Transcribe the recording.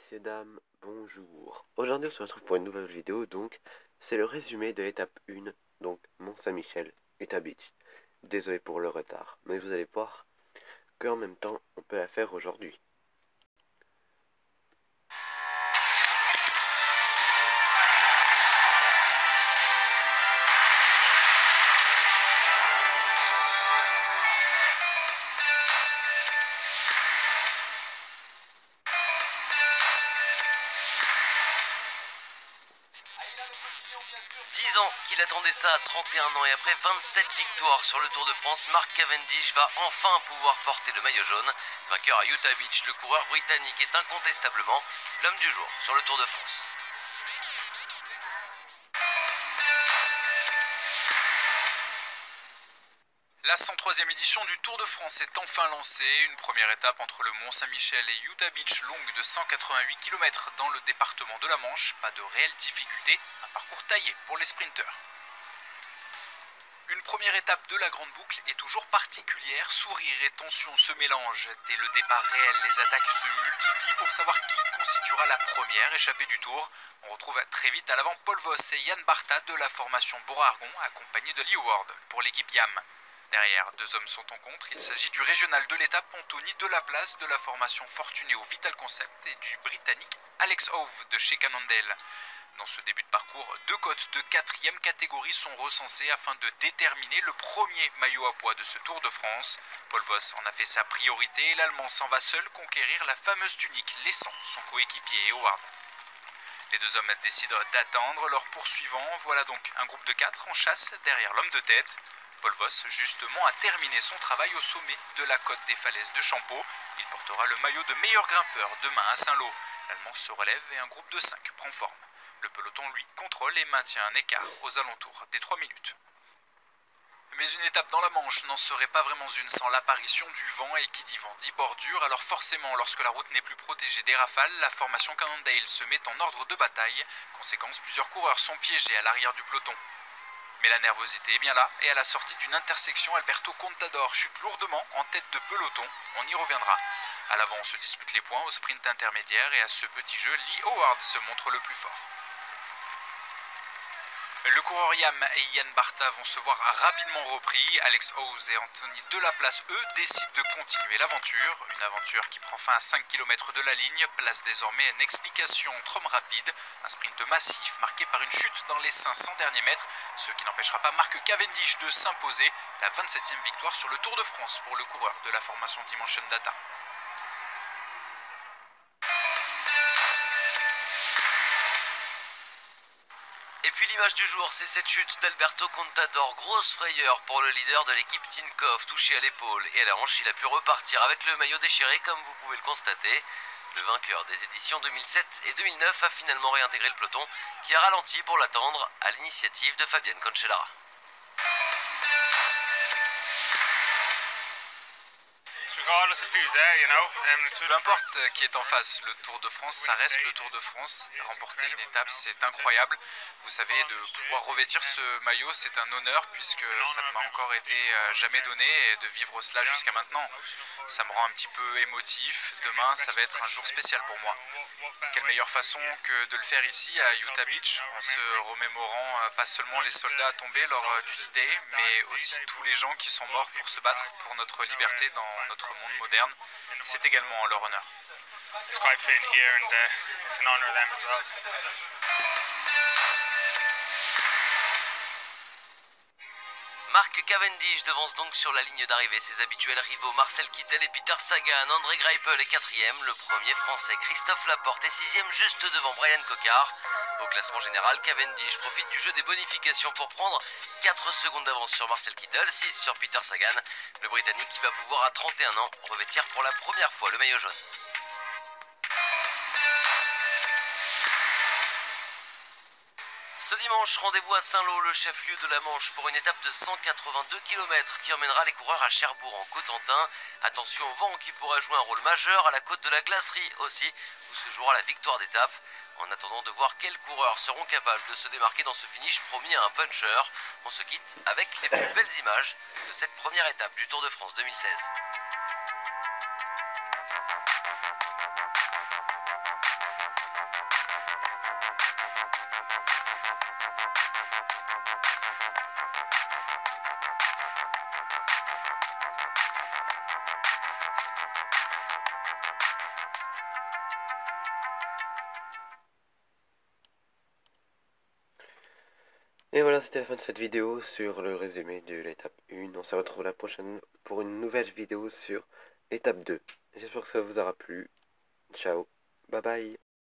Messieurs, dames, bonjour. Aujourd'hui on se retrouve pour une nouvelle vidéo, donc c'est le résumé de l'étape 1, donc Mont-Saint-Michel, Utah Beach. Désolé pour le retard, mais vous allez voir qu'en même temps on peut la faire aujourd'hui. Qu'il attendait ça à 31 ans et après 27 victoires sur le Tour de France, Mark Cavendish va enfin pouvoir porter le maillot jaune. Vainqueur à Utah Beach, le coureur britannique est incontestablement l'homme du jour sur le Tour de France. La 103e édition du Tour de France est enfin lancée. Une première étape entre le Mont-Saint-Michel et Utah Beach, longue de 188 km dans le département de la Manche. Pas de réelle difficulté, un parcours taillé pour les sprinteurs. Une première étape de la grande boucle est toujours particulière. Sourire et tension se mélangent. Dès le départ réel, les attaques se multiplient pour savoir qui constituera la première échappée du Tour. On retrouve très vite à l'avant Paul Voss et Yann Barta de la formation Bora-Argon, accompagnés de Lee Howard pour l'équipe YAM. Derrière, deux hommes sont en contre. Il s'agit du régional de l'étape Anthony Delaplace de la formation Fortunéo Vital Concept et du britannique Alex Hove de chez Cannondale. Dans ce début de parcours, deux cotes de 4e catégorie sont recensées afin de déterminer le premier maillot à poids de ce Tour de France. Paul Voss en a fait sa priorité et l'Allemand s'en va seul conquérir la fameuse tunique, laissant son coéquipier Howard. Les deux hommes décident d'attendre leur poursuivant. Voilà donc un groupe de 4 en chasse derrière l'homme de tête. Paul Voss, justement, a terminé son travail au sommet de la côte des falaises de Champeau. Il portera le maillot de meilleur grimpeur demain à Saint-Lô. L'Allemand se relève et un groupe de 5 prend forme. Le peloton, lui, contrôle et maintient un écart aux alentours des 3 minutes. Mais une étape dans la Manche n'en serait pas vraiment une sans l'apparition du vent, et qui dit vent dit bordure. Alors forcément, lorsque la route n'est plus protégée des rafales, la formation Cannondale se met en ordre de bataille. Conséquence, plusieurs coureurs sont piégés à l'arrière du peloton. Mais la nervosité est bien là, et à la sortie d'une intersection, Alberto Contador chute lourdement en tête de peloton. On y reviendra. À l'avant, on se dispute les points au sprint intermédiaire, et à ce petit jeu, Lee Howard se montre le plus fort. Le coureur YAM et Yann Barta vont se voir rapidement repris. Alex Howes et Anthony Delaplace, eux, décident de continuer l'aventure. Une aventure qui prend fin à 5 km de la ligne. Place désormais une explication entre hommes rapides. Un sprint massif marqué par une chute dans les 500 derniers mètres. Ce qui n'empêchera pas Mark Cavendish de s'imposer. La 27e victoire sur le Tour de France pour le coureur de la formation Dimension Data. Et puis l'image du jour, c'est cette chute d'Alberto Contador. Grosse frayeur pour le leader de l'équipe Tinkoff, touché à l'épaule et à la hanche. Il a pu repartir avec le maillot déchiré, comme vous pouvez le constater. Le vainqueur des éditions 2007 et 2009 a finalement réintégré le peloton, qui a ralenti pour l'attendre à l'initiative de Fabienne Cancellara. Peu importe qui est en face, le Tour de France, ça reste le Tour de France. Remporter une étape, c'est incroyable. Vous savez, de pouvoir revêtir ce maillot, c'est un honneur puisque ça ne m'a encore été jamais donné, et de vivre cela jusqu'à maintenant, ça me rend un petit peu émotif. Demain, ça va être un jour spécial pour moi. Quelle meilleure façon que de le faire ici à Utah Beach, en se remémorant pas seulement les soldats tombés lors du D-Day, mais aussi tous les gens qui sont morts pour se battre pour notre liberté dans notre monde moderne. C'est également en leur honneur. Mark Cavendish devance donc sur la ligne d'arrivée ses habituels rivaux Marcel Kittel et Peter Sagan. André Greipel est 4e, le premier français Christophe Laporte est 6e, juste devant Brian Cocard. Au classement général, Cavendish profite du jeu des bonifications pour prendre 4 secondes d'avance sur Marcel Kittel, 6 sur Peter Sagan, le Britannique qui va pouvoir à 31 ans revêtir pour la première fois le maillot jaune. Ce dimanche, rendez-vous à Saint-Lô, le chef-lieu de la Manche, pour une étape de 182 km qui emmènera les coureurs à Cherbourg en Cotentin. Attention au vent qui pourra jouer un rôle majeur, à la côte de la Glacerie aussi, où se jouera la victoire d'étape. En attendant de voir quels coureurs seront capables de se démarquer dans ce finish promis à un puncher, on se quitte avec les plus belles images de cette première étape du Tour de France 2016. Et voilà, c'était la fin de cette vidéo sur le résumé de l'étape 1. On se retrouve la prochaine pour une nouvelle vidéo sur l'étape 2. J'espère que ça vous aura plu. Ciao, bye bye.